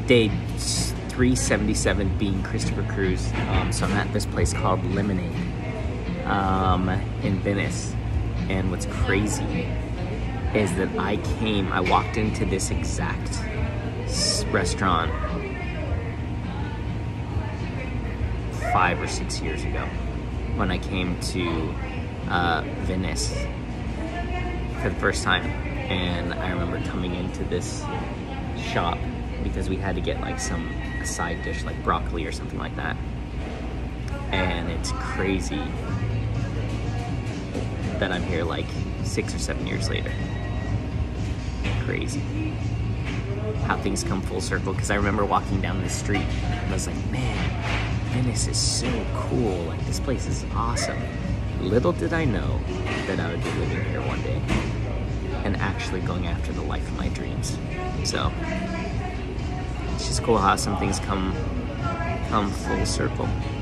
Day 377 being Christopher Cruise. So I'm at this place called Lemonade in Venice. And what's crazy is that I walked into this exact restaurant 5 or 6 years ago when I came to Venice for the first time. And I remember coming into this shop because we had to get like a side dish like broccoli or something like that. And it's crazy that I'm here like 6 or 7 years later. Crazy how things come full circle, because I remember walking down the street and I was like, man, Venice is so cool, like this place is awesome. Little did I know that I would be living here one day and actually going after the life of my dreams. So it's just cool how some things come full circle.